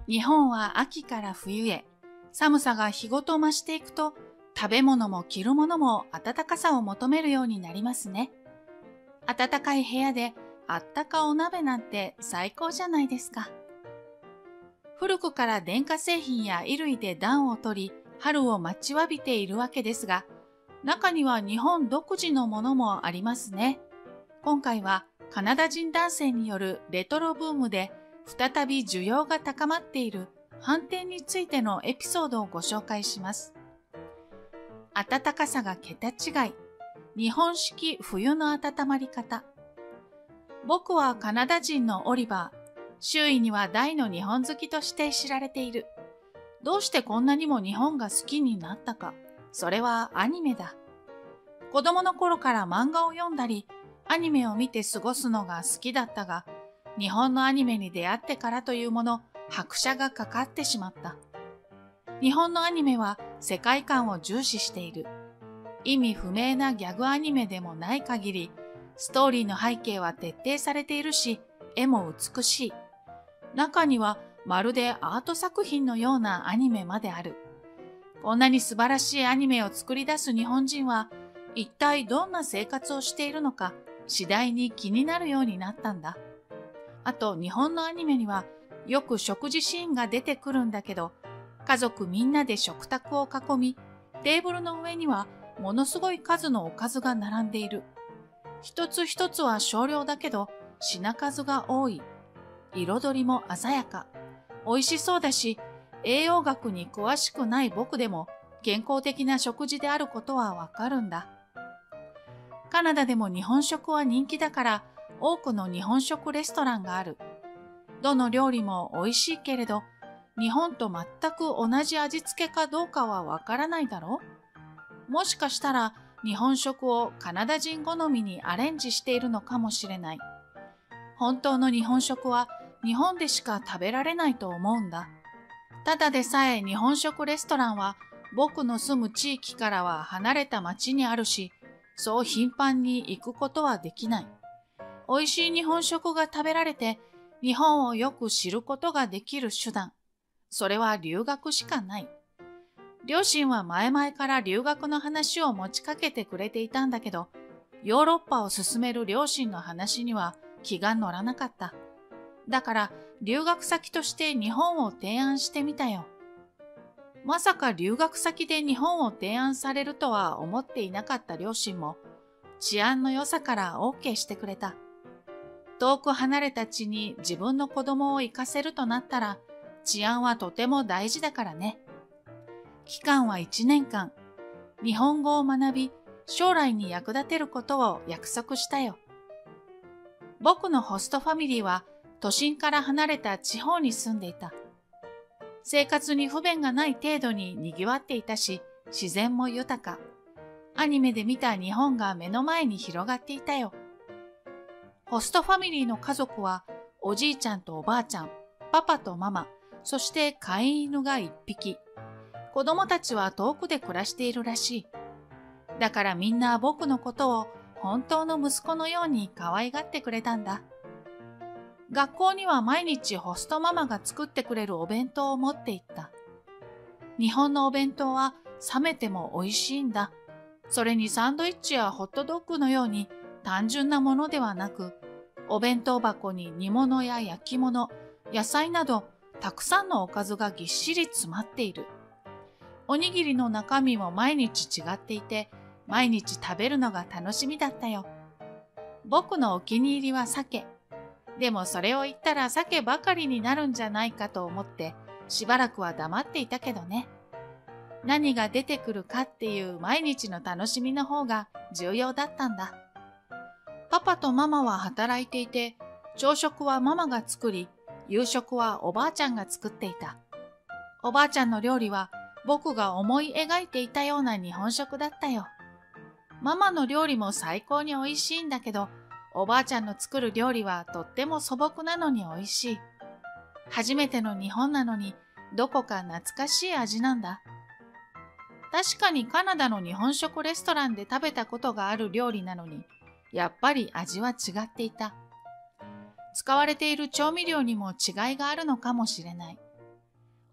日本は秋から冬へ、寒さが日ごと増していくと、食べ物も着るものも暖かさを求めるようになりますね。暖かい部屋であったかお鍋なんて最高じゃないですか。古くから電化製品や衣類で暖を取り、春を待ちわびているわけですが、中には日本独自のものもありますね。今回はカナダ人男性によるレトロブームで再び需要が高まっている飯店についてのエピソードをご紹介します。暖かさが桁違い。日本式冬の温まり方。僕はカナダ人のオリバー。周囲には大の日本好きとして知られている。どうしてこんなにも日本が好きになったか。それはアニメだ。子供の頃から漫画を読んだり、アニメを見て過ごすのが好きだったが、日本のアニメに出会ってからというもの、拍車がかかってしまった。日本のアニメは世界観を重視している。意味不明なギャグアニメでもない限り、ストーリーの背景は徹底されているし、絵も美しい。中にはまるでアート作品のようなアニメまである。こんなに素晴らしいアニメを作り出す日本人は、一体どんな生活をしているのか、次第に気になるようになったんだ。あと日本のアニメにはよく食事シーンが出てくるんだけど、家族みんなで食卓を囲み、テーブルの上にはものすごい数のおかずが並んでいる。一つ一つは少量だけど品数が多い。彩りも鮮やか。美味しそうだし、栄養学に詳しくない僕でも健康的な食事であることはわかるんだ。カナダでも日本食は人気だから多くの日本食レストランがある。どの料理も美味しいけれど、日本と全く同じ味付けかどうかはわからないだろう。もしかしたら日本食をカナダ人好みにアレンジしているのかもしれない。本当の日本食は日本でしか食べられないと思うんだ。ただでさえ日本食レストランは僕の住む地域からは離れた町にあるし、そう頻繁に行くことはできない。美味しい日本食が食べられて、日本をよく知ることができる手段。それは留学しかない。両親は前々から留学の話を持ちかけてくれていたんだけど、ヨーロッパを進める両親の話には気が乗らなかった。だから留学先として日本を提案してみたよ。まさか留学先で日本を提案されるとは思っていなかった両親も、治安の良さから OK してくれた。遠く離れた地に自分の子供を行かせるとなったら、治安はとても大事だからね。期間は1年間。日本語を学び、将来に役立てることを約束したよ。僕のホストファミリーは都心から離れた地方に住んでいた。生活に不便がない程度に賑わっていたし、自然も豊か。アニメで見た日本が目の前に広がっていたよ。ホストファミリーの家族は、おじいちゃんとおばあちゃん、パパとママ、そして飼い犬が1匹。子供たちは遠くで暮らしているらしい。だからみんな僕のことを本当の息子のように可愛がってくれたんだ。学校には毎日ホストママが作ってくれるお弁当を持って行った。日本のお弁当は冷めても美味しいんだ。それにサンドイッチやホットドッグのように単純なものではなく、お弁当箱に煮物や焼き物、野菜などたくさんのおかずがぎっしり詰まっている。おにぎりの中身も毎日違っていて、毎日食べるのが楽しみだったよ。僕のお気に入りは鮭。でもそれを言ったら鮭ばかりになるんじゃないかと思って、しばらくは黙っていたけどね。何が出てくるかっていう毎日の楽しみの方が重要だったんだ。パパとママは働いていて、朝食はママが作り、夕食はおばあちゃんが作っていた。おばあちゃんの料理は僕が思い描いていたような日本食だったよ。ママの料理も最高に美味しいんだけど、おばあちゃんの作る料理はとっても素朴なのに美味しい。初めての日本なのにどこか懐かしい味なんだ。確かにカナダの日本食レストランで食べたことがある料理なのに、やっぱり味は違っていた。使われている調味料にも違いがあるのかもしれない。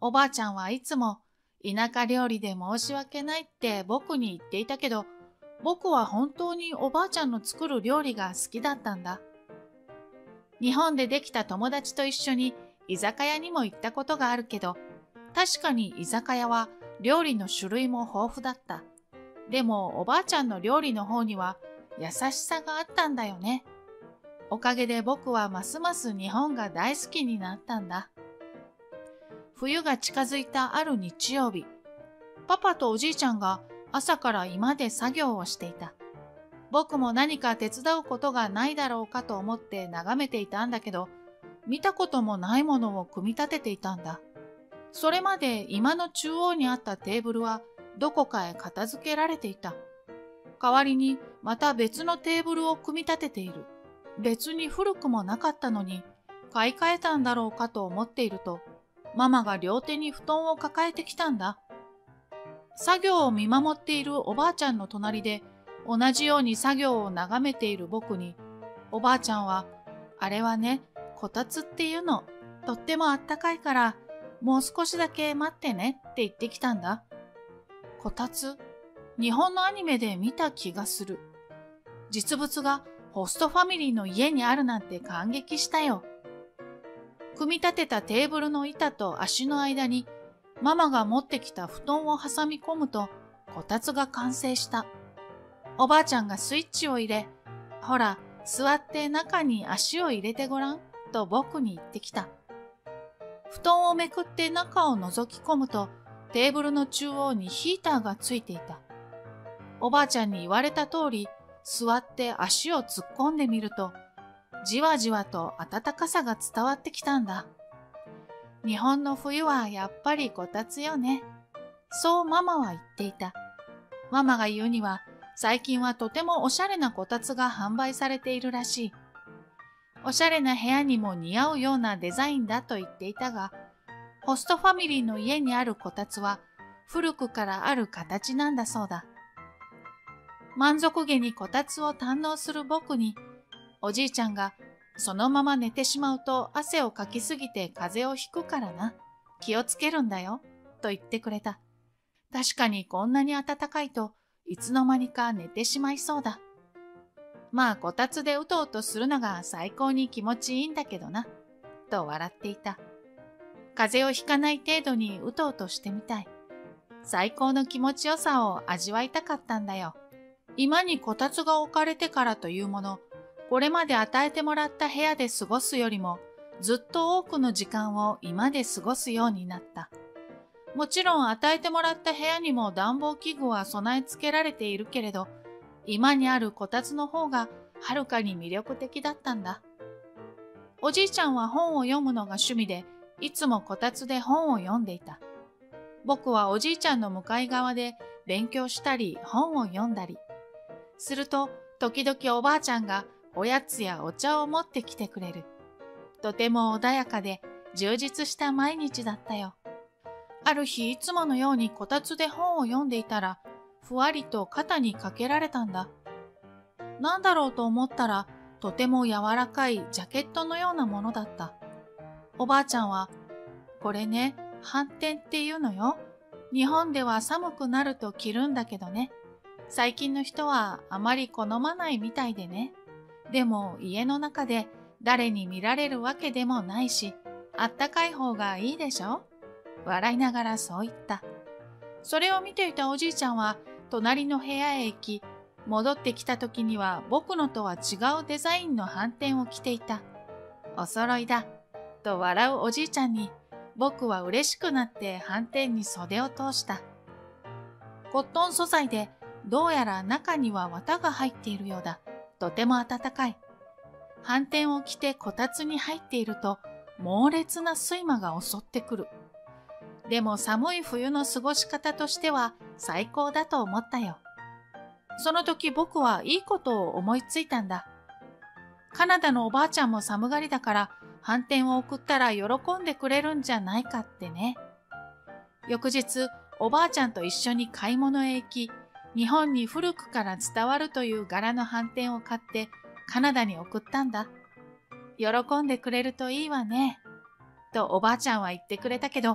おばあちゃんはいつも田舎料理で申し訳ないって僕に言っていたけど、僕は本当におばあちゃんの作る料理が好きだったんだ。日本でできた友達と一緒に居酒屋にも行ったことがあるけど、確かに居酒屋は料理の種類も豊富だった。でもおばあちゃんの料理の方には優しさがあったんだよね。おかげで僕はますます日本が大好きになったんだ。冬が近づいたある日曜日、パパとおじいちゃんが朝から居間で作業をしていた。僕も何か手伝うことがないだろうかと思って眺めていたんだけど、見たこともないものを組み立てていたんだ。それまで居間の中央にあったテーブルはどこかへ片付けられていた。代わりにまた別のテーブルを組み立てている。別に古くもなかったのに買い替えたんだろうかと思っていると、ママが両手に布団を抱えてきたんだ。作業を見守っているおばあちゃんの隣で同じように作業を眺めている僕に、おばあちゃんは、あれはね、こたつっていうの、とってもあったかいから、もう少しだけ待ってねって言ってきたんだ。こたつ？日本のアニメで見た気がする。実物がホストファミリーの家にあるなんて感激したよ。組み立てたテーブルの板と足の間にママが持ってきた布団を挟み込むとこたつが完成した。おばあちゃんがスイッチを入れ、ほら、座って中に足を入れてごらんと僕に言ってきた。布団をめくって中を覗き込むとテーブルの中央にヒーターがついていた。おばあちゃんに言われた通り座って足を突っ込んでみると、じわじわと暖かさが伝わってきたんだ。日本の冬はやっぱりこたつよね。そうママは言っていた。ママが言うには、最近はとてもおしゃれなこたつが販売されているらしい。おしゃれな部屋にも似合うようなデザインだと言っていたが、ホストファミリーの家にあるこたつは古くからある形なんだそうだ。満足げにこたつを堪能する僕に、おじいちゃんがそのまま寝てしまうと汗をかきすぎて風邪をひくからな。気をつけるんだよ。と言ってくれた。確かにこんなに暖かいといつの間にか寝てしまいそうだ。まあこたつでうとうとするのが最高に気持ちいいんだけどな。と笑っていた。風邪をひかない程度にうとうとしてみたい。最高の気持ちよさを味わいたかったんだよ。居間にこたつが置かれてからというもの、これまで与えてもらった部屋で過ごすよりもずっと多くの時間を居間で過ごすようになった。もちろん与えてもらった部屋にも暖房器具は備え付けられているけれど、居間にあるこたつの方がはるかに魅力的だったんだ。おじいちゃんは本を読むのが趣味で、いつもこたつで本を読んでいた。僕はおじいちゃんの向かい側で勉強したり本を読んだり。すると時々おばあちゃんがおやつやお茶を持ってきてくれる。とても穏やかで充実した毎日だったよ。ある日いつものようにこたつで本を読んでいたら、ふわりと肩にかけられたんだ。なんだろうと思ったら、とても柔らかいジャケットのようなものだった。おばあちゃんは、これね、斑点っていうのよ。日本では寒くなると着るんだけどね。最近の人はあまり好まないみたいでね。でも家の中で誰に見られるわけでもないし、あったかい方がいいでしょ？笑いながらそう言った。それを見ていたおじいちゃんは隣の部屋へ行き、戻ってきた時には僕のとは違うデザインの斑点を着ていた。お揃いだ。と笑うおじいちゃんに僕は嬉しくなって斑点に袖を通した。コットン素材でどうやら中には綿が入っているようだ。とても暖かい。斑点を着てこたつに入っていると猛烈な睡魔が襲ってくる。でも寒い冬の過ごし方としては最高だと思ったよ。その時僕はいいことを思いついたんだ。カナダのおばあちゃんも寒がりだから斑点を送ったら喜んでくれるんじゃないかってね。翌日おばあちゃんと一緒に買い物へ行き、日本に古くから伝わるという柄の斑点を買ってカナダに送ったんだ。喜んでくれるといいわね。とおばあちゃんは言ってくれたけど、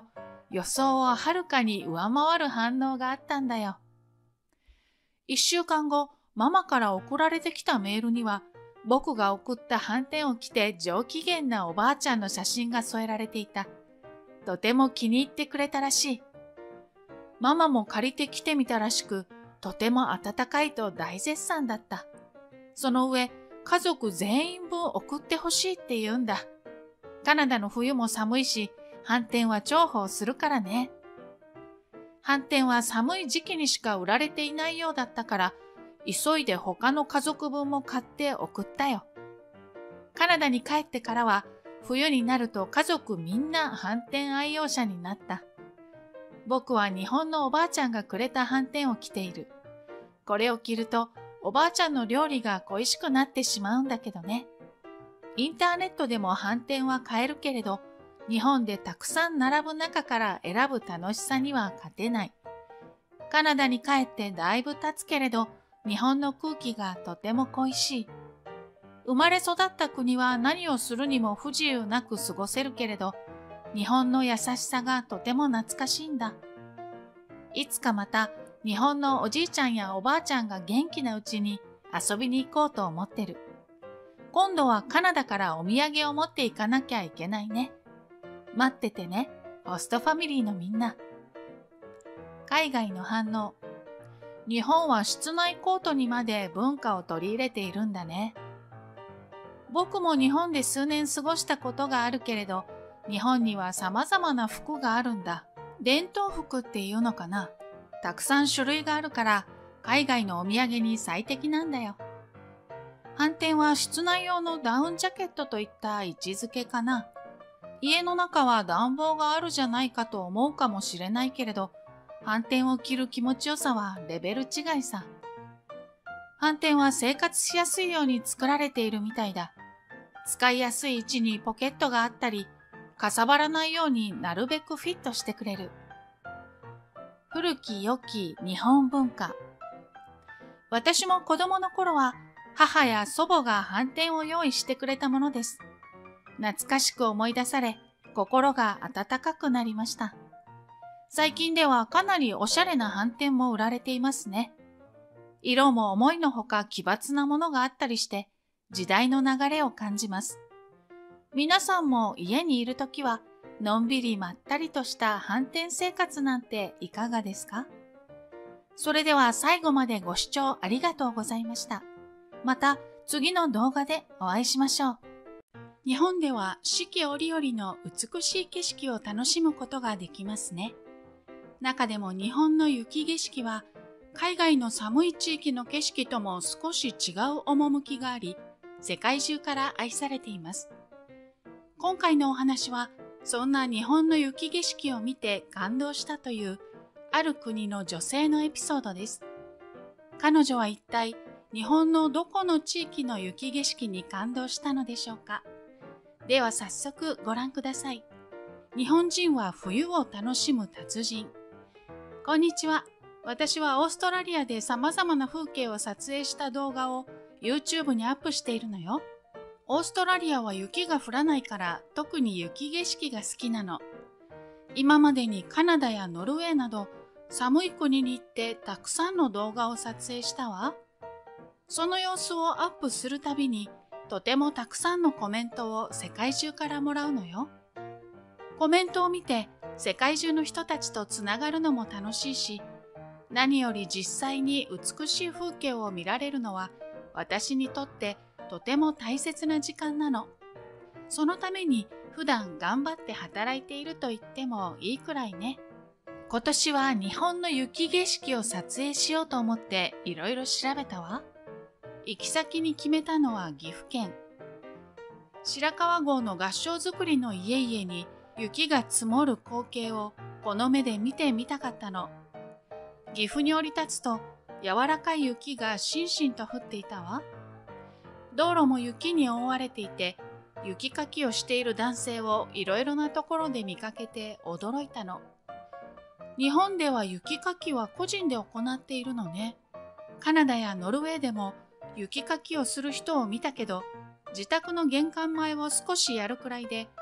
予想をはるかに上回る反応があったんだよ。1週間後、ママから送られてきたメールには、僕が送ったはんてんを着て上機嫌なおばあちゃんの写真が添えられていた。とても気に入ってくれたらしい。ママも借りてきてみたらしく、とても暖かいと大絶賛だった。その上、家族全員分送ってほしいって言うんだ。カナダの冬も寒いし、はんてんは重宝するからね。はんてんは寒い時期にしか売られていないようだったから、急いで他の家族分も買って送ったよ。カナダに帰ってからは、冬になると家族みんなはんてん愛用者になった。僕は日本のおばあちゃんがくれたはんてんを着ている。これを着るとおばあちゃんの料理が恋しくなってしまうんだけどね。インターネットでもはんてんは買えるけれど、日本でたくさん並ぶ中から選ぶ楽しさには勝てない。カナダに帰ってだいぶ経つけれど、日本の空気がとても恋しい。生まれ育った国は何をするにも不自由なく過ごせるけれど、日本の優しさがとても懐かしいんだ。いつかまた日本のおじいちゃんやおばあちゃんが元気なうちに遊びに行こうと思ってる。今度はカナダからお土産を持っていかなきゃいけないね。待っててね、ホストファミリーのみんな。海外の反応。日本は室内コートにまで文化を取り入れているんだね。僕も日本で数年過ごしたことがあるけれど、日本には様々な服があるんだ。伝統服っていうのかな。たくさん種類があるから、海外のお土産に最適なんだよ。はんてんは室内用のダウンジャケットといった位置づけかな。家の中は暖房があるじゃないかと思うかもしれないけれど、はんてんを着る気持ちよさはレベル違いさ。はんてんは生活しやすいように作られているみたいだ。使いやすい位置にポケットがあったり、かさばらないようになるべくフィットしてくれる。古き良き日本文化。私も子供の頃は母や祖母がはんてんを用意してくれたものです。懐かしく思い出され、心が温かくなりました。最近ではかなりおしゃれなはんてんも売られていますね。色も思いのほか奇抜なものがあったりして、時代の流れを感じます。皆さんも家にいるときは、のんびりまったりとしたはんてん生活なんていかがですか？それでは最後までご視聴ありがとうございました。また次の動画でお会いしましょう。日本では四季折々の美しい景色を楽しむことができますね。中でも日本の雪景色は海外の寒い地域の景色とも少し違う趣があり、世界中から愛されています。今回のお話はそんな日本の雪景色を見て感動したというある国の女性のエピソードです。彼女は一体日本のどこの地域の雪景色に感動したのでしょうか。では早速ご覧ください。日本人は冬を楽しむ達人。こんにちは。私はオーストラリアで様々な風景を撮影した動画を YouTube にアップしているのよ。オーストラリアは雪が降らないから特に雪景色が好きなの。今までにカナダやノルウェーなど寒い国に行ってたくさんの動画を撮影したわ。その様子をアップするたびにとてもたくさんのコメントを世界中からもらうのよ。コメントを見て世界中の人たちとつながるのも楽しいし、何より実際に美しい風景を見られるのは私にとってとても大切な時間なの。そのために普段頑張って働いていると言ってもいいくらいね。今年は日本の雪景色を撮影しようと思っていろいろ調べたわ。行き先に決めたのは岐阜県。白川郷の合掌造りの家々に雪が積もる光景をこの目で見てみたかったの。岐阜に降り立つと柔らかい雪がしんしんと降っていたわ。道路も雪に覆われていて、雪かきをしている男性をいろいろなところで見かけて驚いたの。日本では雪かきは個人で行っているのね。カナダやノルウェーでも雪かきをする人を見たけど、自宅の玄関前を少しやるくらいで、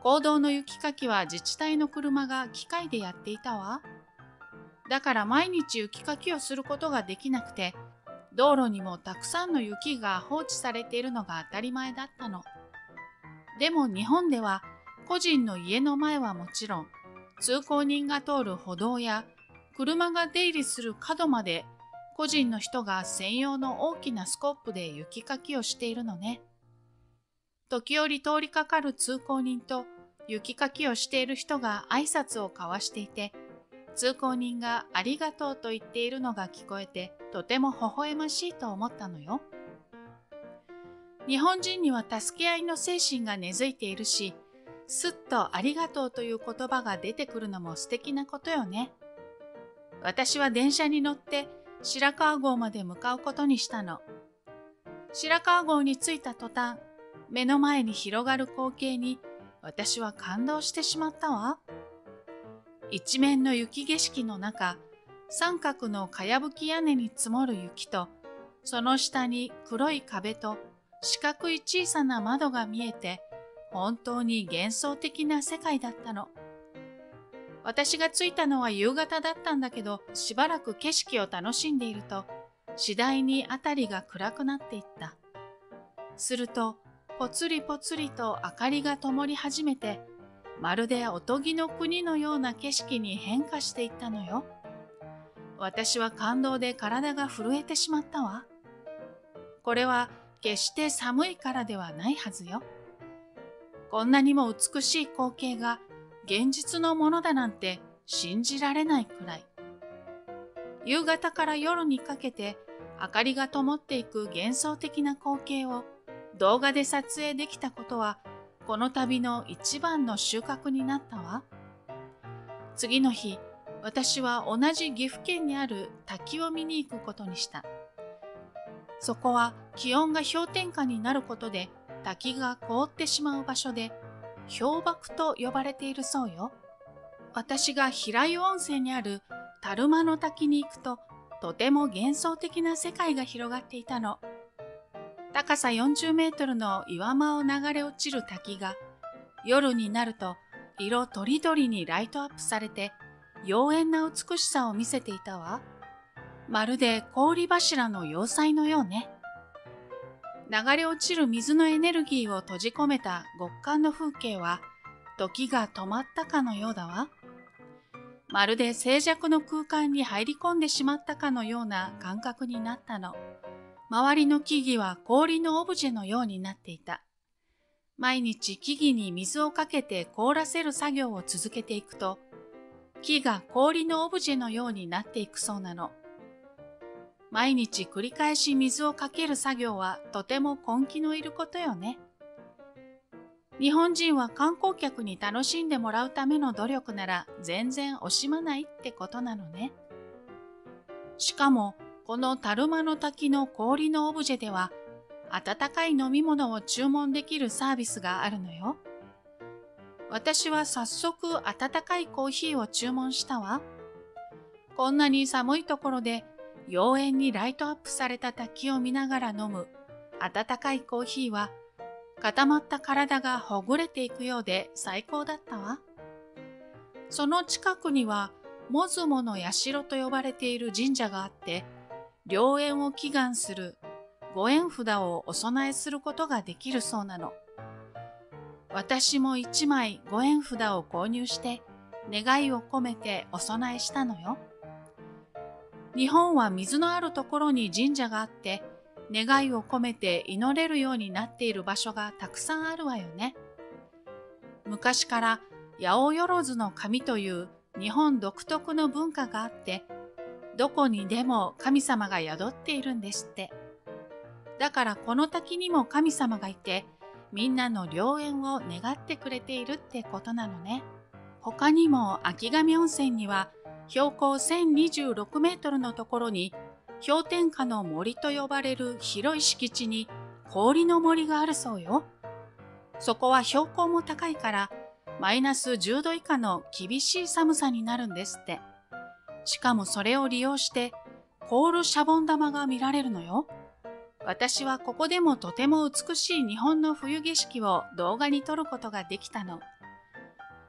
公道の雪かきは自治体の車が機械でやっていたわ。だから毎日雪かきをすることができなくて、道路にもたくさんの雪が放置されているのが当たり前だったの。でも日本では個人の家の前はもちろん、通行人が通る歩道や車が出入りする角まで個人の人が専用の大きなスコップで雪かきをしているのね。時折通りかかる通行人と雪かきをしている人が挨拶を交わしていて、通行人がありがとうと言っているのが聞こえて、とても微笑ましいと思ったのよ。日本人には助け合いの精神が根付いているし、すっとありがとうという言葉が出てくるのも素敵なことよね。私は電車に乗って白川郷まで向かうことにしたの。白川郷に着いた途端、目の前に広がる光景に私は感動してしまったわ。一面の雪景色の中、三角のかやぶき屋根に積もる雪と、その下に黒い壁と四角い小さな窓が見えて、本当に幻想的な世界だったの。私が着いたのは夕方だったんだけど、しばらく景色を楽しんでいると、次第にあたりが暗くなっていった。すると、ぽつりぽつりと明かりが灯り始めて、まるでおとぎの国のような景色に変化していったのよ。私は感動で体が震えてしまったわ。これは決して寒いからではないはずよ。こんなにも美しい光景が現実のものだなんて信じられないくらい。夕方から夜にかけて明かりが灯っていく幻想的な光景を動画で撮影できたことは、この旅の一番の収穫になったわ。次の日、私は同じ岐阜県にある滝を見に行くことにした。そこは気温が氷点下になることで滝が凍ってしまう場所で、氷瀑と呼ばれているそうよ。私が平湯温泉にある達磨の滝に行くと、とても幻想的な世界が広がっていたの。高さ40メートルの岩間を流れ落ちる滝が、夜になると色とりどりにライトアップされて、妖艶な美しさを見せていたわ。まるで氷柱の要塞のようね。流れ落ちる水のエネルギーを閉じ込めた極寒の風景は、時が止まったかのようだわ。まるで静寂の空間に入り込んでしまったかのような感覚になったの。周りの木々は氷のオブジェのようになっていた。毎日木々に水をかけて凍らせる作業を続けていくと、木が氷のオブジェのようになっていくそうなの。毎日繰り返し水をかける作業はとても根気のいることよね。日本人は観光客に楽しんでもらうための努力なら全然惜しまないってことなのね。しかも、この達磨の滝の氷のオブジェでは、温かい飲み物を注文できるサービスがあるのよ。私は早速温かいコーヒーを注文したわ。こんなに寒いところで妖艶にライトアップされた滝を見ながら飲む温かいコーヒーは、固まった体がほぐれていくようで最高だったわ。その近くには、もずもの社と呼ばれている神社があって、良縁を祈願するご縁札をお供えすることができるそうなの。私も1枚ご縁札を購入して願いを込めてお供えしたのよ。日本は水のあるところに神社があって、願いを込めて祈れるようになっている場所がたくさんあるわよね。昔から八百万の神という日本独特の文化があって、どこにでも神様が宿っているんですって。だからこの滝にも神様がいて、みんなの良縁を願ってくれているってことなのね。他にも秋上温泉には標高1026メートルのところに氷点下の森と呼ばれる広い敷地に氷の森があるそうよ。そこは標高も高いからマイナス10度以下の厳しい寒さになるんですって。しかもそれを利用して凍るシャボン玉が見られるのよ。私はここでもとても美しい日本の冬景色を動画に撮ることができたの。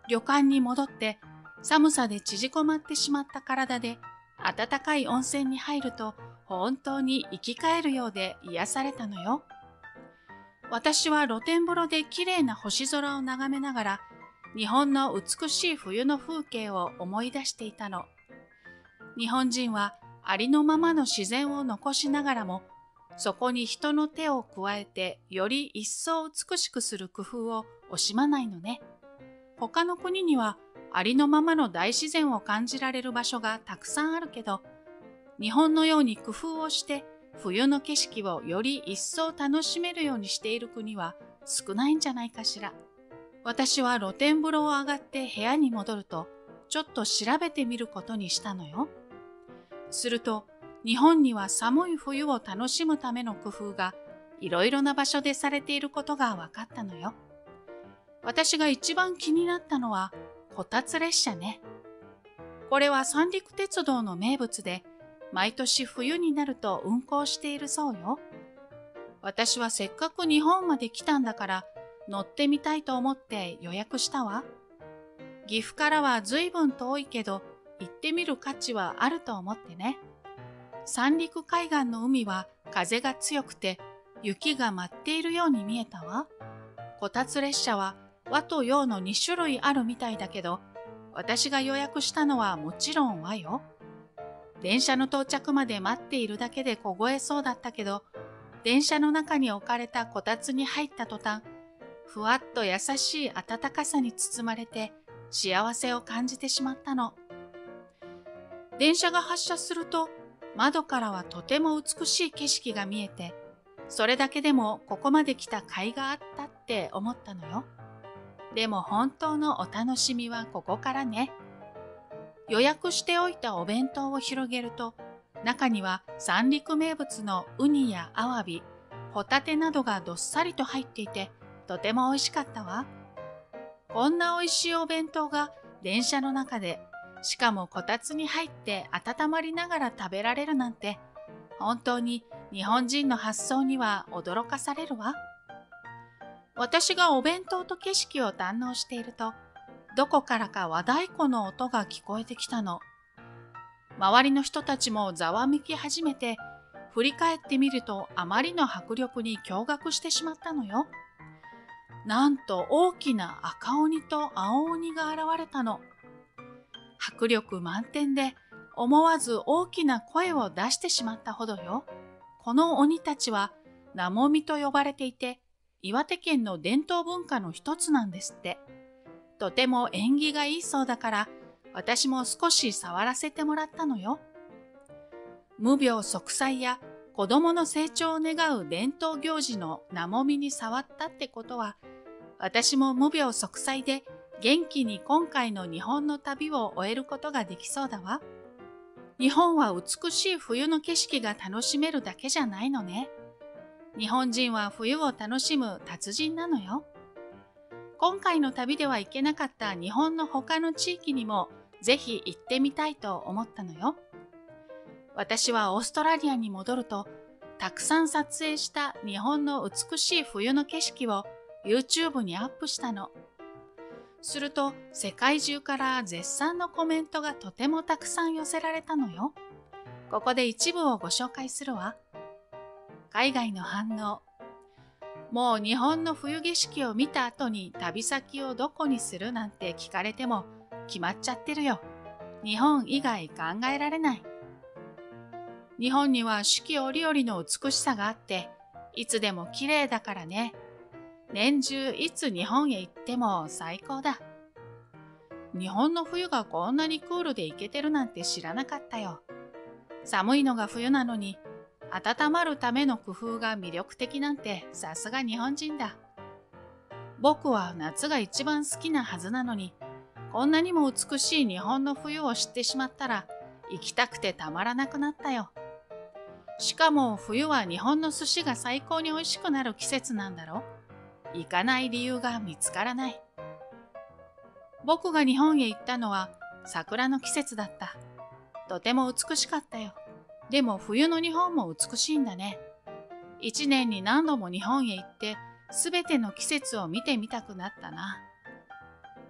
旅館に戻って寒さで縮こまってしまった体で温かい温泉に入ると本当に生き返るようで癒されたのよ。私は露天風呂で綺麗な星空を眺めながら日本の美しい冬の風景を思い出していたの。日本人はありのままの自然を残しながらもそこに人の手を加えてより一層美しくする工夫を惜しまないのね。他の国にはありのままの大自然を感じられる場所がたくさんあるけど、日本のように工夫をして冬の景色をより一層楽しめるようにしている国は少ないんじゃないかしら。私は露天風呂を上がって部屋に戻ると、ちょっと調べてみることにしたのよ。すると、日本には寒い冬を楽しむための工夫がいろいろな場所でされていることが分かったのよ。私が一番気になったのはこたつ列車ね。これは三陸鉄道の名物で、毎年冬になると運行しているそうよ。私はせっかく日本まで来たんだから乗ってみたいと思って予約したわ。岐阜からは随分遠いけど行ってみる価値はあると思ってね。三陸海岸の海は風が強くて雪が舞っているように見えたわ。こたつ列車は和と洋の2種類あるみたいだけど、私が予約したのはもちろん和よ。電車の到着まで待っているだけで凍えそうだったけど、電車の中に置かれたこたつに入った途端、ふわっと優しい暖かさに包まれて幸せを感じてしまったの。電車が発車すると、窓からはとても美しい景色が見えて、それだけでもここまで来た甲斐があったって思ったのよ。でも本当のお楽しみはここからね。予約しておいたお弁当を広げると、中には三陸名物のウニやアワビ、ホタテなどがどっさりと入っていて、とても美味しかったわ。こんな美味しいお弁当が電車の中で、しかもこたつに入って温まりながら食べられるなんて、本当に日本人の発想には驚かされるわ。私がお弁当と景色を堪能していると、どこからか和太鼓の音が聞こえてきたの。周りの人たちもざわめき始めて、振り返ってみるとあまりの迫力に驚愕してしまったのよ。なんと大きな赤鬼と青鬼が現れたの。迫力満点で思わず大きな声を出してしまったほどよ。この鬼たちはなもみと呼ばれていて、岩手県の伝統文化の一つなんですって。とても縁起がいいそうだから、私も少し触らせてもらったのよ。無病息災や子供の成長を願う伝統行事のなもみに触ったってことは、私も無病息災で元気に今回の日本の旅を終えることができそうだわ。日本は美しい冬の景色が楽しめるだけじゃないのね。日本人は冬を楽しむ達人なのよ。今回の旅では行けなかった日本の他の地域にもぜひ行ってみたいと思ったのよ。私はオーストラリアに戻ると、たくさん撮影した日本の美しい冬の景色を YouTube にアップしたの。すると世界中から絶賛のコメントがとてもたくさん寄せられたのよ。ここで一部をご紹介するわ。海外の反応。もう日本の冬景色を見た後に旅先をどこにするなんて聞かれても決まっちゃってるよ。日本以外考えられない。日本には四季折々の美しさがあって、いつでも綺麗だからね。年中いつ日本へ行っても最高だ。日本の冬がこんなにクールで行けてるなんて知らなかったよ。寒いのが冬なのに、温まるための工夫が魅力的なんてさすが日本人だ。僕は夏が一番好きなはずなのに、こんなにも美しい日本の冬を知ってしまったら行きたくてたまらなくなったよ。しかも冬は日本の寿司が最高に美味しくなる季節なんだろ。行かない理由が見つからない。僕が日本へ行ったのは桜の季節だった。とても美しかったよ。でも冬の日本も美しいんだね。一年に何度も日本へ行って、すべての季節を見てみたくなったな。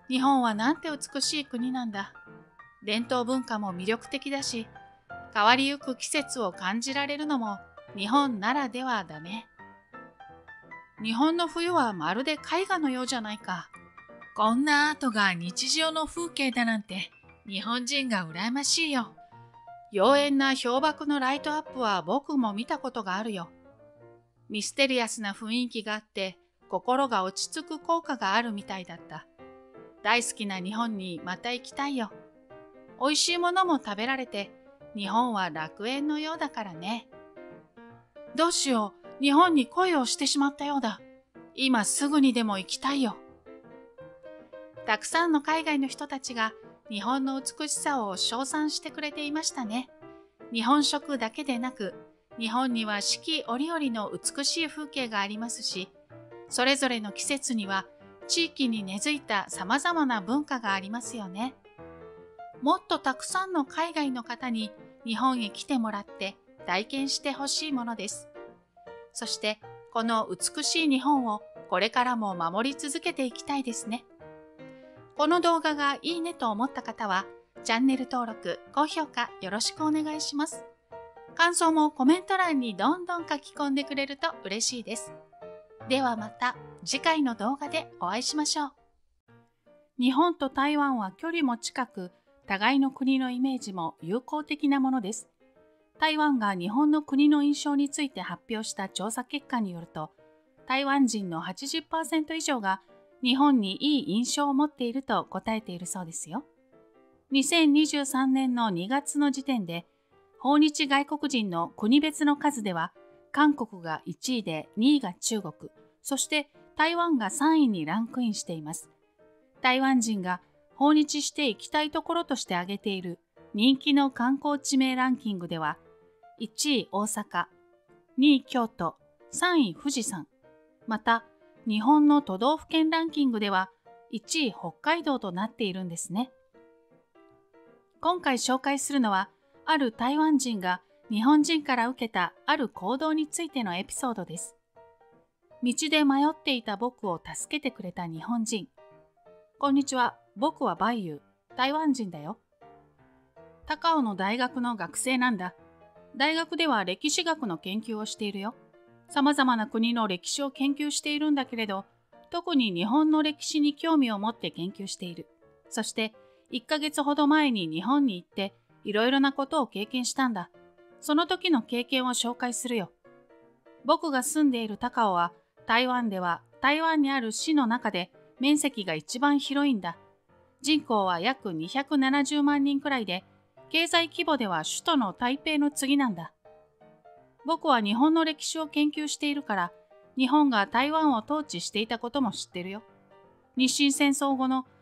日本はなんて美しい国なんだ。伝統文化も魅力的だし、変わりゆく季節を感じられるのも日本ならではだね。日本の冬はまるで絵画のようじゃないか。こんなアートが日常の風景だなんて日本人が羨ましいよ。妖艶な氷瀑のライトアップは僕も見たことがあるよ。ミステリアスな雰囲気があって心が落ち着く効果があるみたいだった。大好きな日本にまた行きたいよ。美味しいものも食べられて日本は楽園のようだからね。どうしよう、日本に恋をしてしまったようだ。今すぐにでも行きたいよ。たくさんの海外の人たちが日本の美しさを称賛してくれていましたね。日本食だけでなく、日本には四季折々の美しい風景がありますし、それぞれの季節には地域に根付いた様々な文化がありますよね。もっとたくさんの海外の方に日本へ来てもらって体験してほしいものです。そしてこの美しい日本をこれからも守り続けていきたいですね。この動画がいいねと思った方はチャンネル登録、高評価よろしくお願いします。感想もコメント欄にどんどん書き込んでくれると嬉しいです。ではまた次回の動画でお会いしましょう。日本と台湾は距離も近く、互いの国のイメージも友好的なものです。台湾が日本の国の印象について発表した調査結果によると、台湾人の 80% 以上が日本にいい印象を持っていると答えているそうですよ。2023年の2月の時点で、訪日外国人の国別の数では、韓国が1位で2位が中国、そして台湾が3位にランクインしています。台湾人が訪日して行きたいところとして挙げている人気の観光地名ランキングでは、1位大阪、2位京都、3位富士山、また日本の都道府県ランキングでは1位北海道となっているんですね。今回紹介するのは、ある台湾人が日本人から受けたある行動についてのエピソードです。道で迷っていた僕を助けてくれた日本人。こんにちは、僕はバイユー、台湾人だよ。高雄の大学の学生なんだ。大学では歴史学の研究をしているよ。様々な国の歴史を研究しているんだけれど、特に日本の歴史に興味を持って研究している。そして、1ヶ月ほど前に日本に行って、いろいろなことを経験したんだ。その時の経験を紹介するよ。僕が住んでいる高雄は、台湾では台湾にある市の中で面積が一番広いんだ。人口は約270万人くらいで、経済規模では首都の台北の次なんだ。僕は日本の歴史を研究しているから、日本が台湾を統治していたことも知ってるよ。日清戦争後の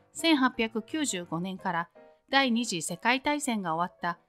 1895年から第二次世界大戦が終わった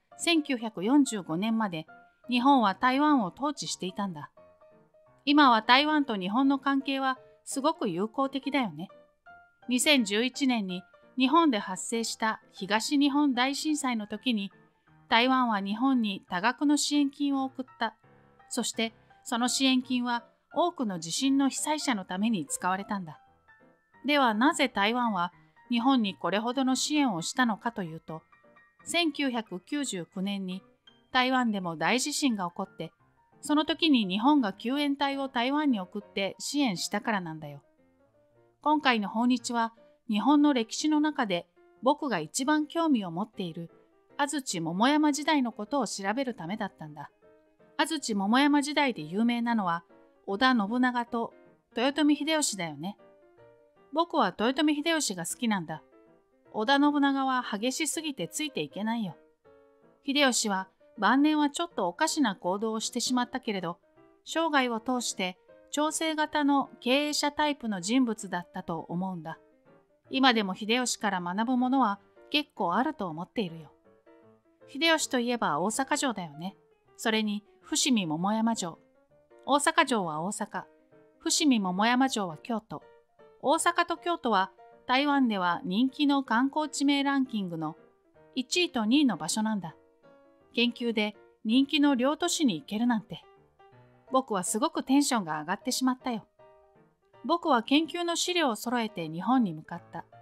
1945年まで日本は台湾を統治していたんだ。今は台湾と日本の関係はすごく友好的だよね。2011年に日本で発生した東日本大震災の時に台湾は日本に多額の支援金を送った。そしてその支援金は多くの地震の被災者のために使われたんだ。ではなぜ台湾は日本にこれほどの支援をしたのかというと、1999年に台湾でも大地震が起こって、その時に日本が救援隊を台湾に送って支援したからなんだよ。今回の訪日は日本の歴史の中で僕が一番興味を持っている安土桃山時代のことを調べるためだったんだ。安土桃山時代で有名なのは織田信長と豊臣秀吉だよね。僕は豊臣秀吉が好きなんだ。織田信長は激しすぎてついていけないよ。秀吉は晩年はちょっとおかしな行動をしてしまったけれど、生涯を通して調整型の経営者タイプの人物だったと思うんだ。今でも秀吉から学ぶものは結構あると思っているよ。秀吉といえば大阪城だよね。それに伏見桃山城。大阪城は大阪、伏見桃山城は京都。大阪と京都は台湾では人気の観光地名ランキングの1位と2位の場所なんだ。研究で人気の両都市に行けるなんて。僕はすごくテンションが上がってしまったよ。僕は研究の資料を揃えて日本に向かった。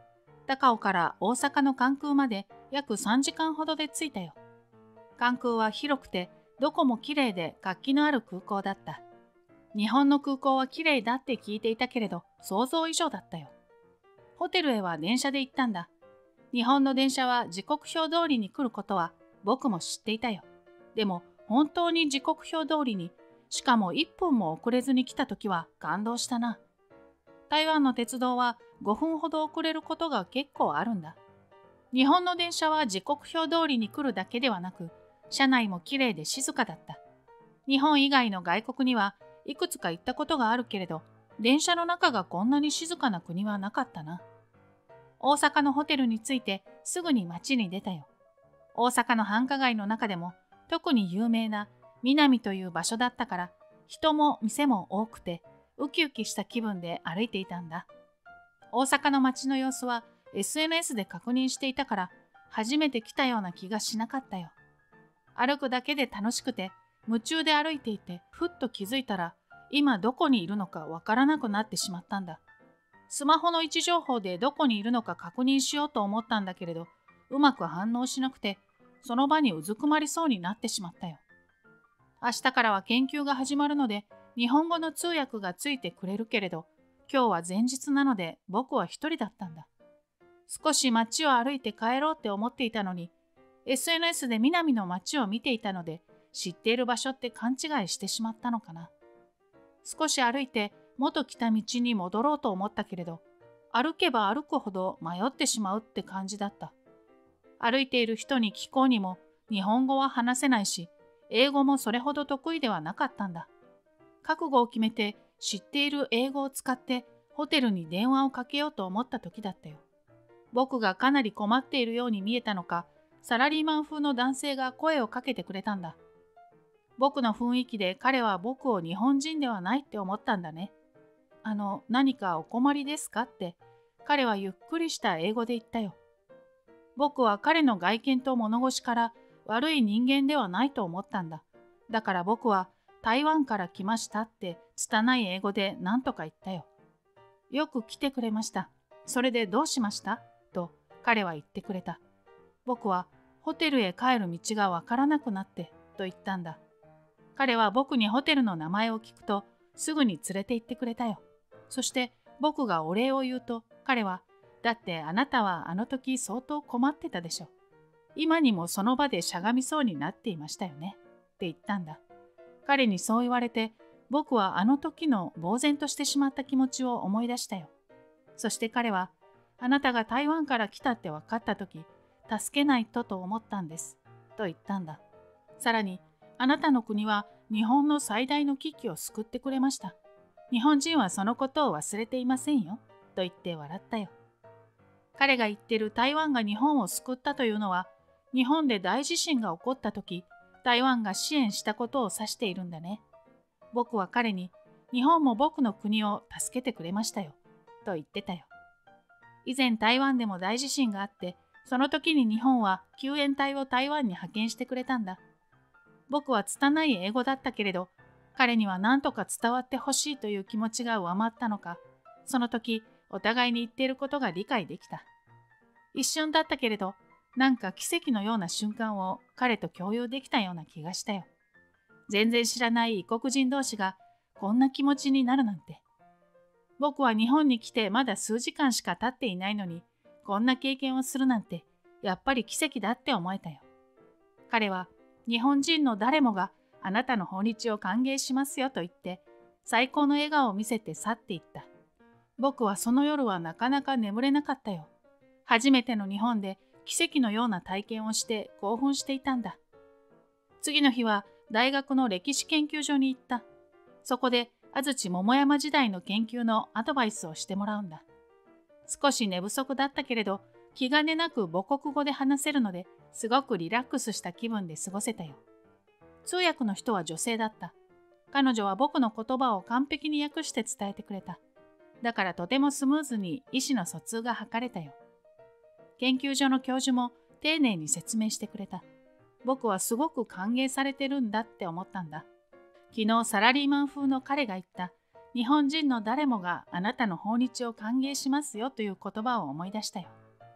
高尾から大阪の関空まで約3時間ほどで着いたよ。関空は広くてどこもきれいで活気のある空港だった。日本の空港はきれいだって聞いていたけれど想像以上だったよ。ホテルへは電車で行ったんだ。日本の電車は時刻表通りに来ることは僕も知っていたよ。でも本当に時刻表通りに、しかも1分も遅れずに来た時は感動したな。台湾の鉄道は5分ほど遅れることが結構あるんだ。日本の電車は時刻表通りに来るだけではなく、車内もきれいで静かだった。日本以外の外国にはいくつか行ったことがあるけれど、電車の中がこんなに静かな国はなかったな。大阪のホテルに着いてすぐに街に出たよ。大阪の繁華街の中でも特に有名な南という場所だったから、人も店も多くてウキウキした気分で歩いていたんだ。大阪の街の様子は SNS で確認していたから、初めて来たような気がしなかったよ。歩くだけで楽しくて夢中で歩いていて、ふっと気づいたら今どこにいるのかわからなくなってしまったんだ。スマホの位置情報でどこにいるのか確認しようと思ったんだけれど、うまく反応しなくて、その場にうずくまりそうになってしまったよ。明日からは研究が始まるので、日本語の通訳がついてくれるけれど、今日は前日なので僕は一人だったんだ。少し街を歩いて帰ろうって思っていたのに、SNS で南の街を見ていたので、知っている場所って勘違いしてしまったのかな。少し歩いて元来た道に戻ろうと思ったけれど、歩けば歩くほど迷ってしまうって感じだった。歩いている人に聞こうにも日本語は話せないし、英語もそれほど得意ではなかったんだ。覚悟を決めて知っている英語を使ってホテルに電話をかけようと思った時だったよ。僕がかなり困っているように見えたのか、サラリーマン風の男性が声をかけてくれたんだ。僕の雰囲気で彼は僕を日本人ではないって思ったんだね。何かお困りですかって彼はゆっくりした英語で言ったよ。僕は彼の外見と物腰から悪い人間ではないと思ったんだ。だから僕は台湾から来ましたって拙い英語で何とか言ったよ。よく来てくれました。それでどうしましたと彼は言ってくれた。僕はホテルへ帰る道がわからなくなってと言ったんだ。彼は僕にホテルの名前を聞くとすぐに連れて行ってくれたよ。そして僕がお礼を言うと彼は、だってあなたはあの時相当困ってたでしょ。今にもその場でしゃがみそうになっていましたよねって言ったんだ。彼にそう言われて僕はあの時の呆然としてしまった気持ちを思い出したよ。そして彼は、あなたが台湾から来たって分かった時、助けないとと思ったんですと言ったんだ。さらに、あなたの国は日本の最大の危機を救ってくれました。日本人はそのことを忘れていませんよと言って笑ったよ。彼が言ってる台湾が日本を救ったというのは、日本で大地震が起こった時、台湾が支援したことを指しているんだね。僕は彼に、日本も僕の国を助けてくれましたよと言ってたよ。以前台湾でも大地震があって、その時に日本は救援隊を台湾に派遣してくれたんだ。僕は拙い英語だったけれど、彼には何とか伝わってほしいという気持ちが上回ったのか、その時お互いに言っていることが理解できた。一瞬だったけれど、なんか奇跡のような瞬間を彼と共有できたような気がしたよ。全然知らない異国人同士がこんな気持ちになるなんて。僕は日本に来てまだ数時間しか経っていないのに、こんな経験をするなんてやっぱり奇跡だって思えたよ。彼は日本人の誰もがあなたの訪日を歓迎しますよと言って最高の笑顔を見せて去っていった。僕はその夜はなかなか眠れなかったよ。初めての日本で奇跡のような体験をして興奮していたんだ。次の日は大学の歴史研究所に行った。そこで安土桃山時代の研究のアドバイスをしてもらうんだ。少し寝不足だったけれど気兼ねなく母国語で話せるのですごくリラックスした気分で過ごせたよ。通訳の人は女性だった。彼女は僕の言葉を完璧に訳して伝えてくれた。だからとてもスムーズに意思の疎通が図れたよ。研究所の教授も丁寧に説明してくれた。僕はすごく歓迎されてるんだって思ったんだ。昨日サラリーマン風の彼が言った日本人の誰もがあなたの訪日を歓迎しますよという言葉を思い出したよ。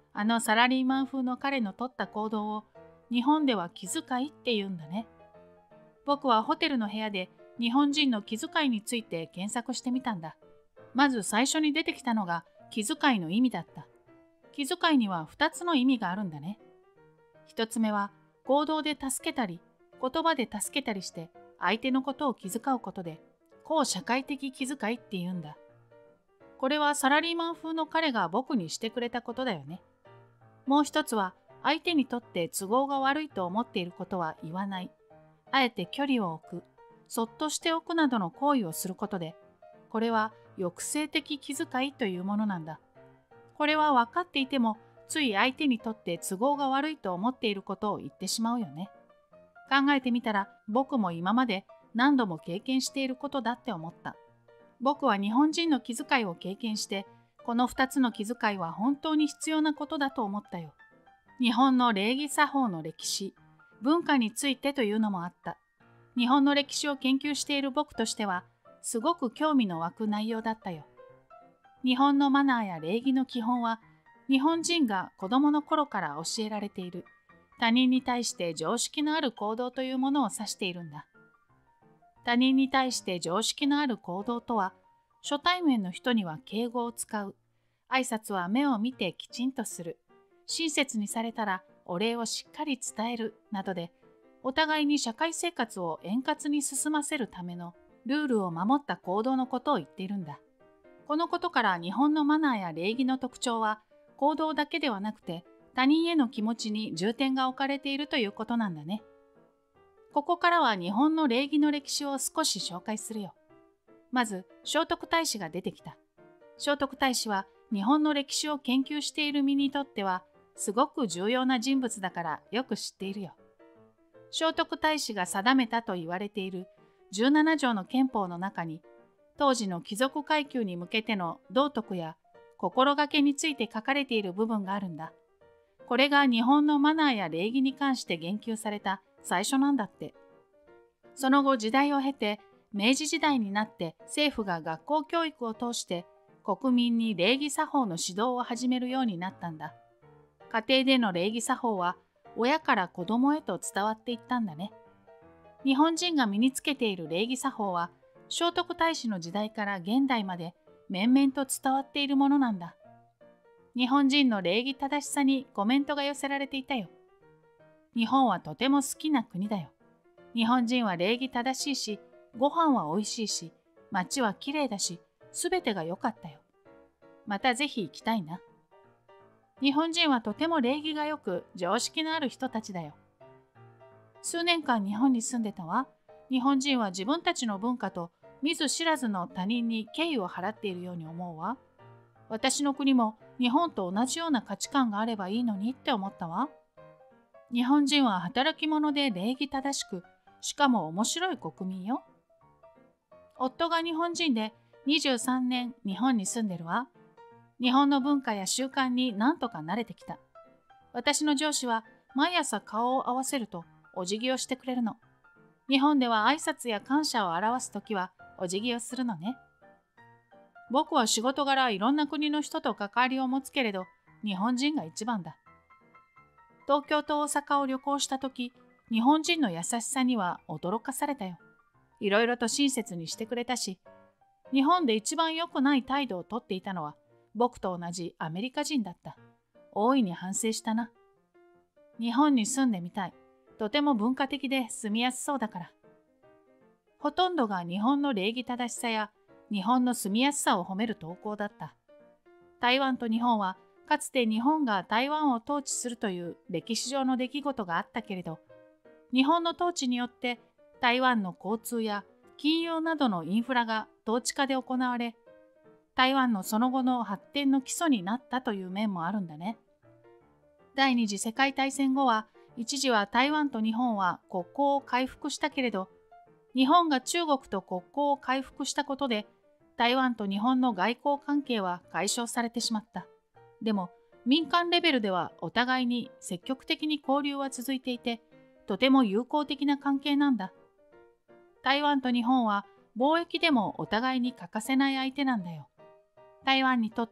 あのサラリーマン風の彼の取った行動を日本では気遣いって言うんだね。僕はホテルの部屋で日本人の気遣いについて検索してみたんだ。まず最初に出てきたのが気遣いの意味だった。気遣いには2つの意味があるんだね。1つ目は行動で助けたり、言葉で助けたりして相手のことを気遣うことで、後社会的気遣いって言うんだ。これはサラリーマン風の彼が僕にしてくれたことだよね。もう一つは相手にとって都合が悪いと思っていることは言わない。あえて距離を置く、そっとしておくなどの行為をすることで、これは抑制的気遣いというものなんだ。これは分かっていても、つい相手にとって都合が悪いと思っていることを言ってしまうよね。考えてみたら僕も今まで何度も経験していることだって思った。僕は日本人の気遣いを経験して、この2つの気遣いは本当に必要なことだと思ったよ。日本の礼儀作法の歴史、文化についてというのもあった。日本の歴史を研究している僕としては、すごく興味の湧く内容だったよ。日本のマナーや礼儀の基本は、日本人が子供の頃から教えられている、他人に対して常識のある行動というものを指しているんだ。他人に対して常識のある行動とは、初対面の人には敬語を使う、挨拶は目を見てきちんとする、親切にされたらお礼をしっかり伝えるなどで、お互いに社会生活を円滑に進ませるためのルールを守った行動のことを言っているんだ。このことから日本のマナーや礼儀の特徴は、行動だけではなくて他人への気持ちに重点が置かれているということなんだね。ここからは日本の礼儀の歴史を少し紹介するよ。まず、聖徳太子が出てきた。聖徳太子は日本の歴史を研究している身にとってはすごく重要な人物だからよく知っているよ。聖徳太子が定めたと言われている17条の憲法の中に、当時の貴族階級に向けての道徳や心がけについて書かれている部分があるんだ。これが日本のマナーや礼儀に関して言及された最初なんだって。その後時代を経て、明治時代になって政府が学校教育を通して国民に礼儀作法の指導を始めるようになったんだ。家庭での礼儀作法は親から子供へと伝わっていったんだね。日本人が身につけている礼儀作法は聖徳太子の時代から現代まで面々と伝わっているものなんだ。日本人の礼儀正しさにコメントが寄せられていたよ。日本はとても好きな国だよ。日本人は礼儀正しいし、ご飯は美味しいし、街は綺麗だし、すべてが良かったよ。またぜひ行きたいな。日本人はとても礼儀が良く、常識のある人たちだよ。数年間日本に住んでたわ。日本人は自分たちの文化と見ず知らずの他人に敬意を払っているように思うわ。私の国も日本と同じような価値観があればいいのにって思ったわ。日本人は働き者で礼儀正しく、しかも面白い国民よ。夫が日本人で23年日本に住んでるわ。日本の文化や習慣になんとか慣れてきた。私の上司は毎朝顔を合わせるとお辞儀をしてくれるの。日本では挨拶や感謝を表すときはお辞儀をするのね。僕は仕事柄いろんな国の人と関わりを持つけれど、日本人が一番だ。東京と大阪を旅行したとき、日本人の優しさには驚かされたよ。いろいろと親切にしてくれたし、日本で一番良くない態度をとっていたのは僕と同じアメリカ人だった。大いに反省したな。日本に住んでみたい。とても文化的で住みやすそうだから。ほとんどが日本の礼儀正しさや日本の住みやすさを褒める投稿だった。台湾と日本はかつて日本が台湾を統治するという歴史上の出来事があったけれど、日本の統治によって台湾の交通や金融などのインフラが統治下で行われ、台湾のその後の発展の基礎になったという面もあるんだね。第二次世界大戦後は、一時は台湾と日本は国交を回復したけれど、日本が中国と国交を回復したことで、台湾と日本の外交関係は解消されてしまった。でも、民間レベルではお互いに積極的に交流は続いていて、とても友好的な関係なんだ。台湾と日本は貿易でもお互いに欠かせない相手なんだよ。台湾にとって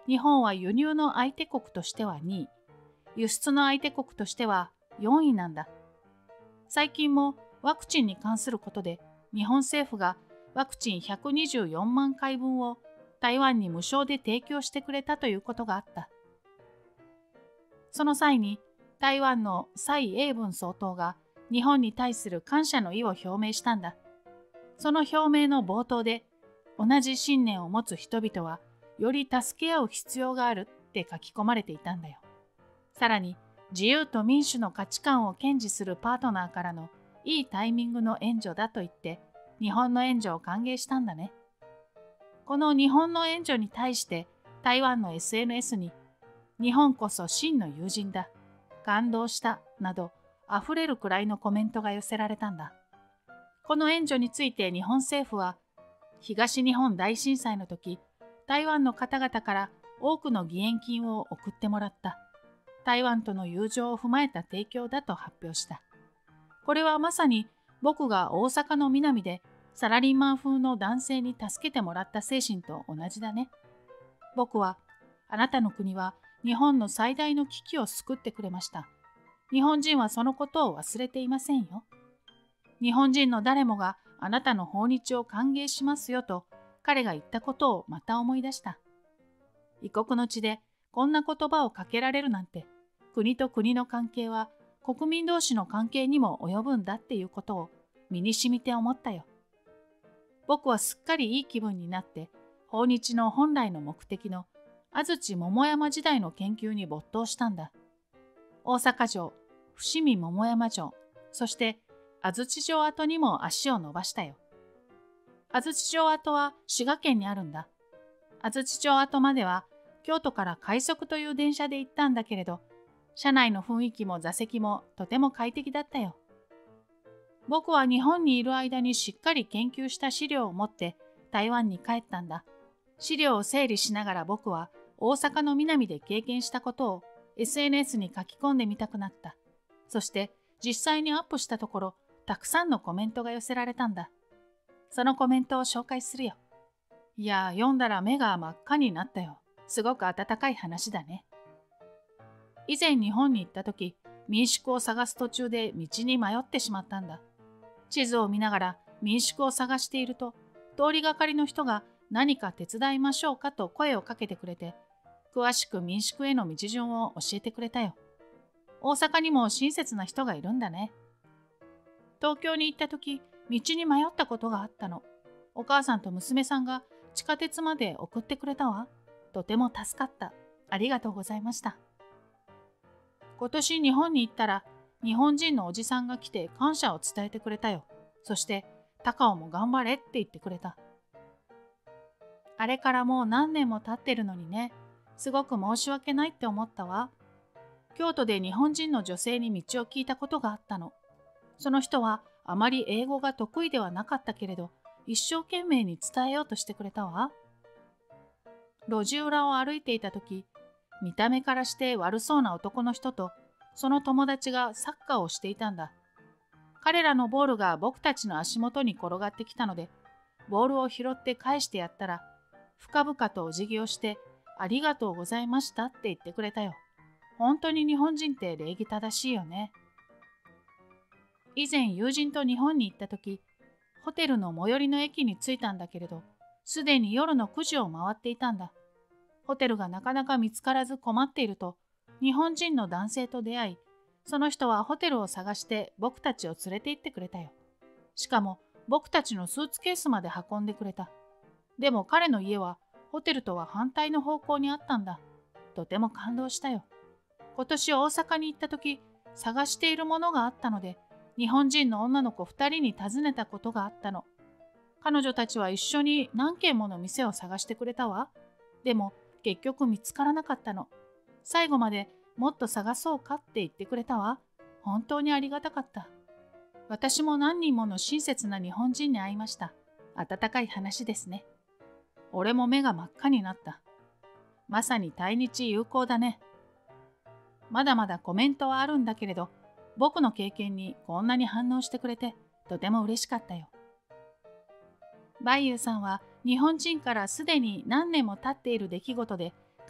日本は輸入の相手国としては2位、輸出の相手国としては4位なんだ。最近もワクチンに関することで日本政府がワクチン124万回分を台湾に無償で提供してくれたということがあった。その際に台湾の蔡英文総統が日本に対する感謝の意を表明したんだ。その表明の冒頭で、同じ信念を持つ人々はより助け合う必要があるって書き込まれていたんだよ。さらに、自由と民主の価値観を堅持するパートナーからのいいタイミングの援助だと言って、日本の援助を歓迎したんだね。この日本の援助に対して台湾の SNS に、日本こそ真の友人だ、感動したなど溢れるくらいのコメントが寄せられたんだ。この援助について日本政府は、東日本大震災の時、台湾の方々から多くの義援金を送ってもらった。台湾との友情を踏まえた提供だと発表した。これはまさに僕が大阪の南でサラリーマン風の男性に助けてもらった精神と同じだね。僕は、あなたの国は日本の最大の危機を救ってくれました。日本人はそのことを忘れていませんよ。日本人の誰もがあなたの訪日を歓迎しますよと彼が言ったことをまた思い出した。異国の地でこんな言葉をかけられるなんて、国と国の関係は国民同士の関係にも及ぶんだっていうことを身に染みて思ったよ。僕はすっかりいい気分になって訪日の本来の目的の安土桃山時代の研究に没頭したんだ。大阪城、伏見桃山城、そして安土城跡にも足を伸ばしたよ。安土城跡は滋賀県にあるんだ。安土城跡までは京都から快速という電車で行ったんだけれど、車内の雰囲気も座席もとても快適だったよ。僕は日本にいる間にしっかり研究した資料を持って台湾に帰ったんだ。資料を整理しながら僕は大阪の南で経験したことを SNS に書き込んでみたくなった。そして実際にアップしたところ、たくさんのコメントが寄せられたんだ。そのコメントを紹介するよ。いや、読んだら目が真っ赤になったよ。すごく温かい話だね。以前日本に行った時、民宿を探す途中で道に迷ってしまったんだ。地図を見ながら民宿を探していると、通りがかりの人が何か手伝いましょうかと声をかけてくれて、詳しく民宿への道順を教えてくれたよ。大阪にも親切な人がいるんだね。東京に行った時、道に迷ったことがあったの。お母さんと娘さんが地下鉄まで送ってくれたわ。とても助かった。ありがとうございました。今年日本に行ったら、日本人のおじさんが来て感謝を伝えてくれたよ。そして、高尾も頑張れって言ってくれた。あれからもう何年も経ってるのにね、すごく申し訳ないって思ったわ。京都で日本人の女性に道を聞いたことがあったの。その人はあまり英語が得意ではなかったけれど、一生懸命に伝えようとしてくれたわ。路地裏を歩いていたとき、見た目からして悪そうな男の人とその友達がサッカーをしていたんだ。彼らのボールが僕たちの足元に転がってきたので、ボールを拾って返してやったら、深々とお辞儀をしてありがとうございましたって言ってくれたよ。本当に日本人って礼儀正しいよね。以前友人と日本に行った時、ホテルの最寄りの駅に着いたんだけれど、すでに夜の9時を回っていたんだ。ホテルがなかなか見つからず困っていると、日本人の男性と出会い、その人はホテルを探して僕たちを連れて行ってくれたよ。しかも僕たちのスーツケースまで運んでくれた。でも彼の家はホテルとは反対の方向にあったんだ。とても感動したよ。今年大阪に行った時、探しているものがあったので、日本人の女の子2人に尋ねたことがあったの。彼女たちは一緒に何軒もの店を探してくれたわ。でも結局見つからなかったの。最後までもっと探そうかって言ってくれたわ。本当にありがたかった。私も何人もの親切な日本人に会いました。温かい話ですね。俺も目が真っ赤になった。まさに対日友好だね。まだまだコメントはあるんだけれど、僕の経験にこんなに反応してくれてとても嬉しかったよ。バイユーさんは日本人からすでに何年も経っている出来事で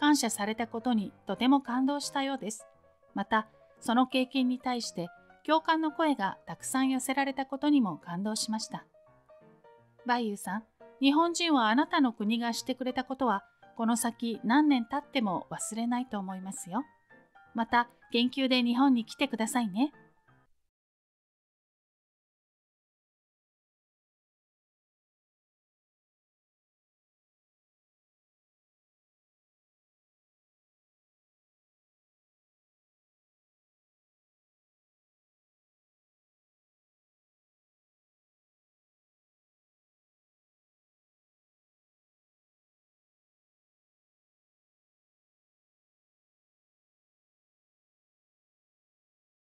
感謝されたことにとても感動したようです。また、その経験に対して共感の声がたくさん寄せられたことにも感動しました。バイユーさん、日本人はあなたの国がしてくれたことは、この先何年経っても忘れないと思いますよ。また、研究で日本に来てくださいね。